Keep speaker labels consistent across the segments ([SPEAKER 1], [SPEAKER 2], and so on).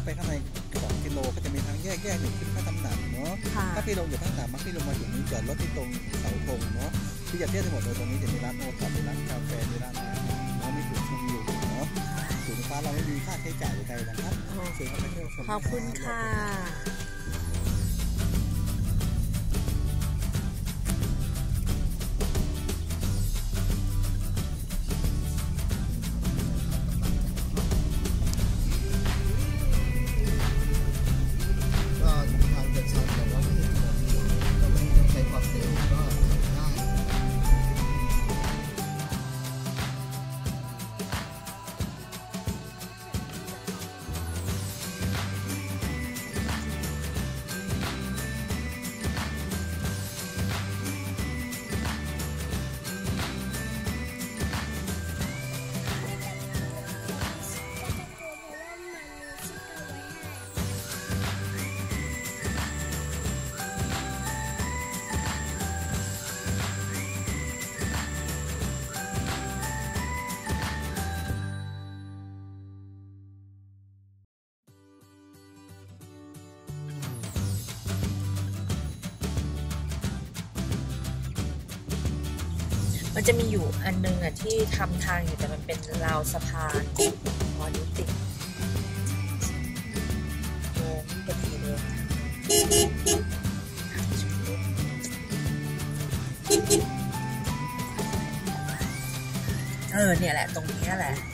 [SPEAKER 1] ไปข้างใน2 กิโลก็จะมีทางแยกหนึ่งขึ้นพระตำหนักเนาะถ้าพี่ลงอยู่พระตำหนักพี่ลงมาถึงนี้จอดรถที่ตรงเสาธงเนาะพี่จะเที่ยวทั้งหมดเลยตรงนี้จะมีร้านโอท็อปมีร้านกาแฟมีร้านน้ำเนาะมีจุดชมวิวเนาะศูนย์ฟ้าเราไม่มีค่าใช้จ่ายใดๆนะครับเชิญเข้าไปเที่ยวชมขอบคุณค่ะมันจะมีอยู่อันนึงอ่ะที่ทำทางอยู่แต่มันเป็นราวสะพานพอนิ้วติดโอ้พอดีเลยเนี่ยแหละตรงนี้แหละ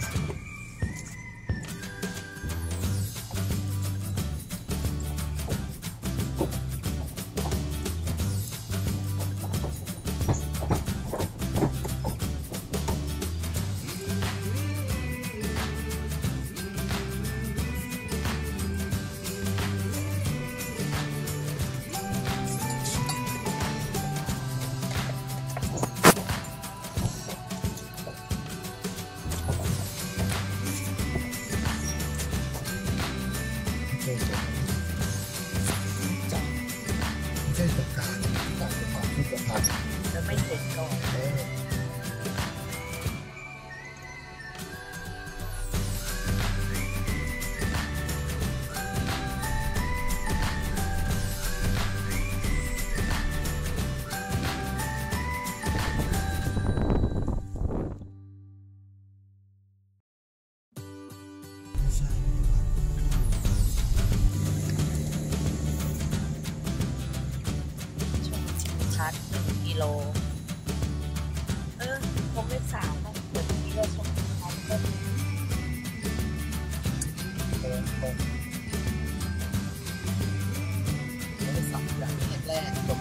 [SPEAKER 1] แล้วไม่เห็นก่อน1 กิโลคงไม่3ต้องเปิดที่เราชมพร้อมกันไม่สับอย่างนี้แรกตรง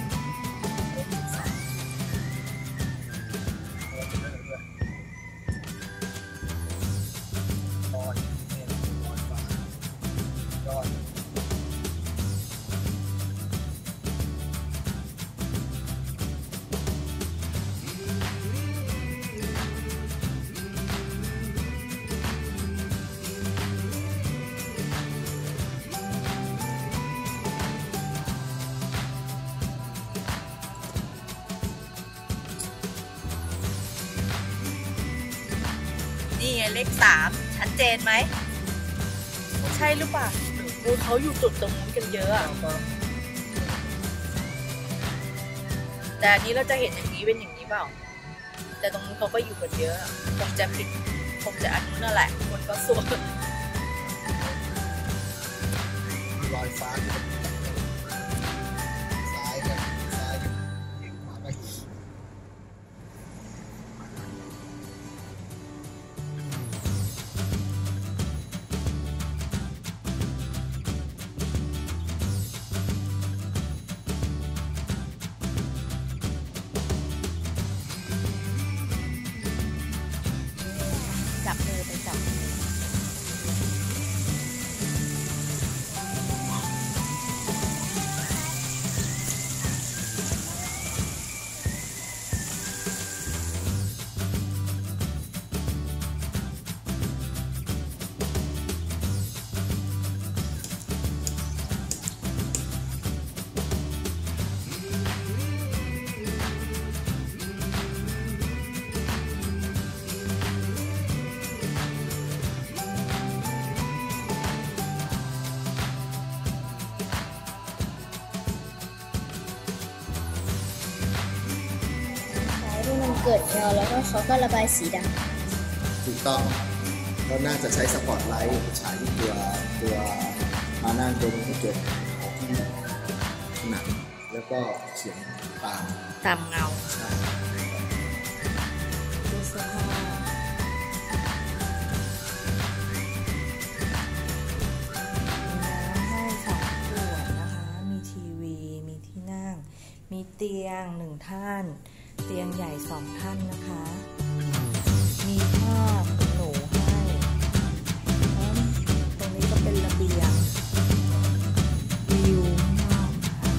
[SPEAKER 1] นี่ไงเลข3ชัดเจนไหมใช่หรือเปล่าเขาอยู่จุดตรงนั้นกันเยอะอะแต่อันนี้เราจะเห็นอย่างนี้เป็นอย่างนี้เปล่าแต่ตรงนี้เขาก็อยู่กันเยอะคงจะผิดคงจะอันนู้นนั่นแหละคนก็สวมลอยฟ้าซ้ายกันซ้ายกันขวาไปจับมือไปจับ
[SPEAKER 2] มันเกิดเงาแล้วก็เขาก็ระบายสีด
[SPEAKER 3] ำถูกต้องก็น่าจะใช้สปอตไลท์ฉายที่ตัวมาหน้าตรงกระจกที่หนังแล้วก็เขียนตาม
[SPEAKER 4] เงา
[SPEAKER 2] ดูเสื้อผ้ามีเตียง1 ท่านเตียงใหญ่2 ท่านนะคะมีผ้าขนหนูให้ตรงนี้ก็เป็นระเบียงวิวข้างนอก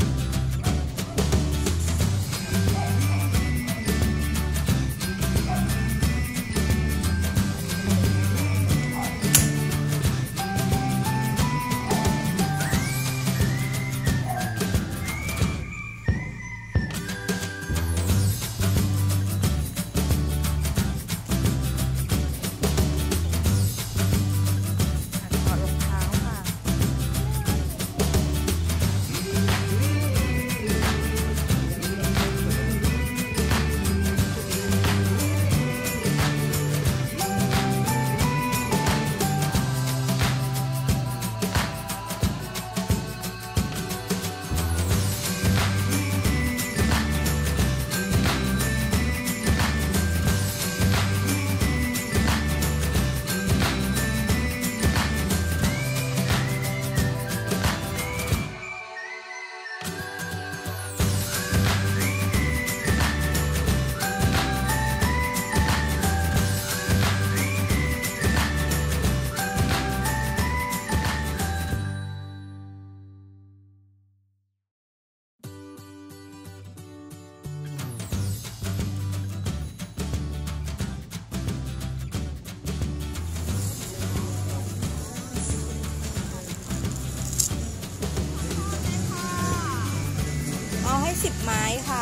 [SPEAKER 2] 10 ไม้ค่ะ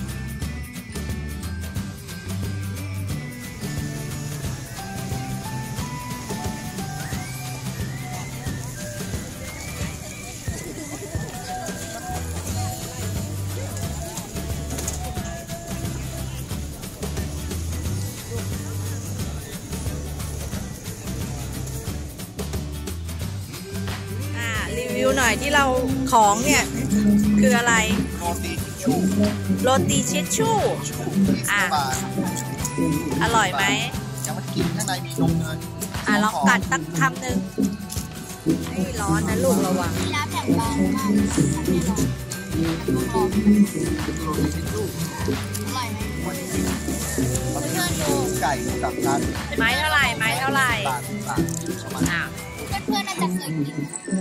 [SPEAKER 2] รีวิวหน่อยที่เราของเนี่ยคืออะไรโรตีชิชชู่อร่อยไหม
[SPEAKER 3] ยังไม่กินข้างในมีนมเนย
[SPEAKER 4] ลองกัดตั้งคำหนึ่งให้ร้อนนะลูกระวัง
[SPEAKER 2] น้ำแข็งบางมากอร่อยไหมเพื่อนๆดู
[SPEAKER 3] ไก่กับกัน
[SPEAKER 4] ไม้เท่าไหร่เท่าไหร่
[SPEAKER 2] เพื่อนๆน่าจะเคยกิน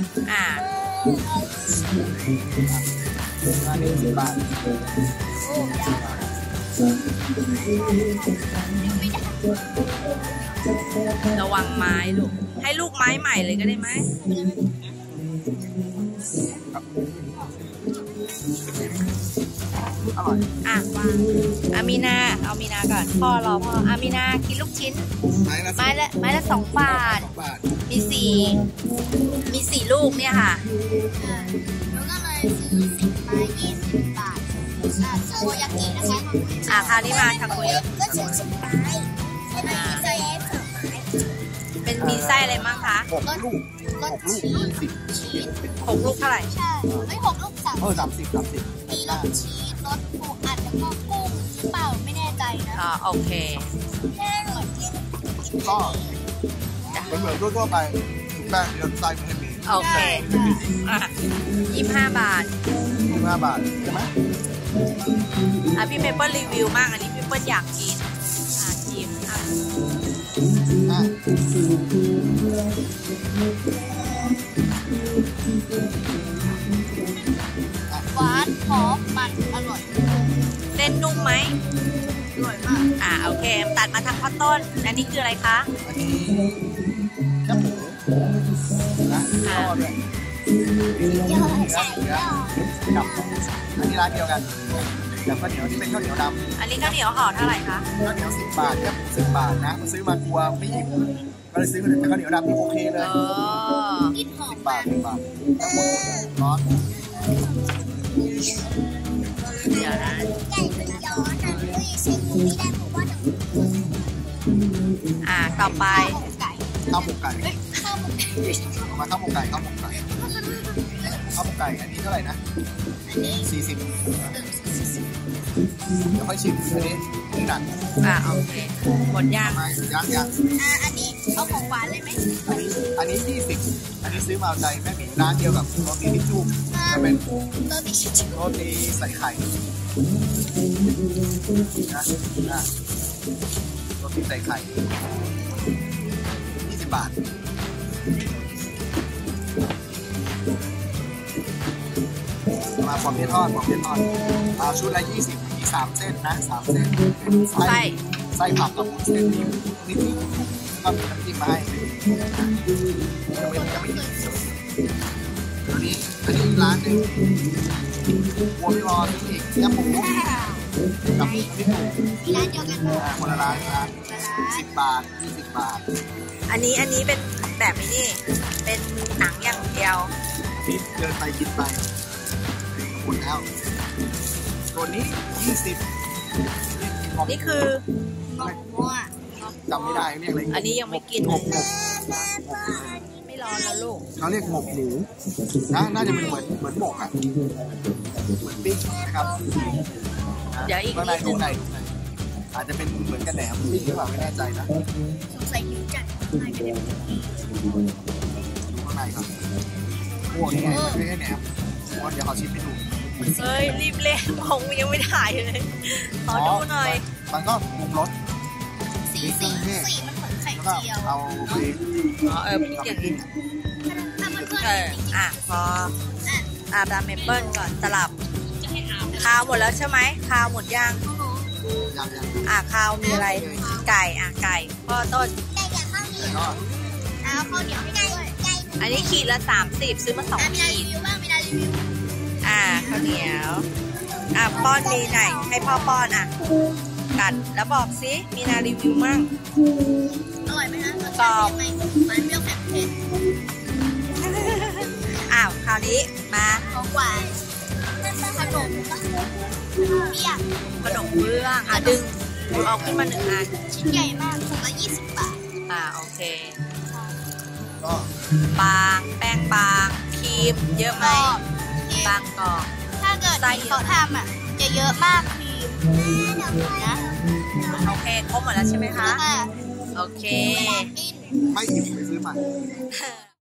[SPEAKER 3] 10 บาท
[SPEAKER 4] ระวังไม้ลูกให้ลูกไม้ใหม่เลยก็ได้ไหมวางอามีนาเอามีนาก่อนพ่อรอพ่ออามีนากินลูกชิ้นไม้ละ2 บาทมี4 ลูกเนี่ยค่ะ
[SPEAKER 2] แล้วก็เลยซื้อ10 ไม้20 บาทโทยากินะคะ
[SPEAKER 4] คราวนี้มาทาโกยากิ
[SPEAKER 2] ก็ซื้อ10 ไม้
[SPEAKER 4] เป็นมีไส้อะไรบ้างคะ
[SPEAKER 3] 6 ลูก
[SPEAKER 4] 6 ลูกเท่าไหร่
[SPEAKER 2] ใช่ไม่6 ลูก30มีรสชีสรสปูอัดแล้วก็กุ้งหรือเปล่าไม่แน่ใจนะ
[SPEAKER 4] โอเค
[SPEAKER 2] แค่เหมือนที่
[SPEAKER 3] ก็เหมือนทั่วไปถูกแป้งเยอะไส้ไม่ให้มี
[SPEAKER 4] โอเค25 บาท
[SPEAKER 3] ใช่ไหม
[SPEAKER 4] พี่เมเปิลรีวิวมากอันนี้พี่เปิลอยากกินชิม
[SPEAKER 2] หวานหอมมันอร่อย
[SPEAKER 4] เส้นนุ่มไหม
[SPEAKER 2] อร่อยมาก
[SPEAKER 4] โอเคตัดมาทางข้าวต้นอันนี้คืออะไรคะ
[SPEAKER 3] อันนี้แค่หมูนะทอดด้วย
[SPEAKER 2] ใช่
[SPEAKER 3] กับอันนี้ร้านเดียวกันกับข้าวเหนียวที่เป็นข้าวเหนียวดำ
[SPEAKER 4] อันนี้ข้าวเหนียวห่อเท่าไหร่คะ
[SPEAKER 3] ข้าวเหนียว10 บาทครับ10 บาทนะซื้อมากลัวไม่อิ่มก็เลยซื้อเป็นข้าวเหนียวดำที่โอเคเลย
[SPEAKER 2] กินหอม
[SPEAKER 3] 10 บาทร้อน
[SPEAKER 2] ไก่ย้อนนะด้วยเส้นหมูไม่ได้
[SPEAKER 4] ต่อไป
[SPEAKER 3] ข้าวหมกไก่เอามาข้าวหมกไก่อันนี้เท่าไหร่นะ40เดี๋ยวค่อยชิมอันนี้หนัก
[SPEAKER 4] โอเคหมดย่าง
[SPEAKER 3] ยัง
[SPEAKER 4] อันนี้เอาของหวานเลยไหม
[SPEAKER 3] อันนี้20อันนี้ซื้อมาเอาใจแม่หมีร้านเดียวกับโรตีทิชชู่จะเป็นโรตีใส่ไข่นะโรตีใส่ไข่20 บาทมาปอมเปี๊ยะทอดชุดละ20มี3เส้นนะ3เส้นไส้ผักกับเส้นนิดก็มีน้ำจิ้มมาให้ยังไม่อันนี้ร้านหนึ่งวัวไม่รออีกยำหมูกับพริกหนูร้านเดียวกันคนละร้านนะ10 บาท20 บาท
[SPEAKER 4] อันนี้เป็นแบบนี้เป็นหนังอย่างเดียว
[SPEAKER 3] นี่เดินไปกินไปหมดแล้วตัวนี้20
[SPEAKER 4] นี่คือ
[SPEAKER 3] จำไม่ได้เรียกอะไร
[SPEAKER 4] อันนี้ยังไม่กินไม่ร้อนแล้วลูก
[SPEAKER 3] เขาเรียกหมกหมูนะน่าจะเป็นเหมือนหมกอ่ะเหมือนปิ้งนะครับ
[SPEAKER 4] เดี๋ยวอีก
[SPEAKER 3] นิดนึงอาจจะเป็นเหมือนกันแหนมปิ้งหรือเปล่าไม่แน่ใจนะ
[SPEAKER 4] สงสัยหิวจัด
[SPEAKER 3] ดูข้างในครับพวกนี้ไม่ใช่แหนมเดี๋ยวขอชิมให้ดู
[SPEAKER 4] เฮ้ยรีบเล่นผมยังไม่ถ่ายเลยขอดูหน่อย
[SPEAKER 3] มันก็ปรุงรส
[SPEAKER 4] สีมันเหมือนไข่เจียว
[SPEAKER 3] เอาไป
[SPEAKER 4] พริกอย่างนี้พอตามเมเปิ้ลก่อนสลับคาวหมดแล้วใช่ไหมคาวหมดยังคาวมีอะไรไก่ไก่พ่อต้น
[SPEAKER 3] ไก่กับข้าวเหนียว
[SPEAKER 4] ข้าวเหนียวไม่ได้อันนี้ขีดละ30ซื้อมา2ขีดข้าวเหนียวป้อนมีไหนให้พ่อป้อนกัดแล้วบอกสิมีนารีวิวมั่งอร่อยไหมคะกรอบมันเปรี้ยวเผ็ดคราวนี้มาของหวานขนมเบื้องดึงเอาขึ้นมา1 อันชิ้นใหญ่มากถุงละ20 บาทโอเคบางแป้งบางครีมเยอะไหมบางกรอบถ้าเกิดเขาทำจะเยอะมากครีมนะโอเคครบหมดแล้วใช่ไหมคะโอเค
[SPEAKER 3] ไม่อิ่มไปซื้อมา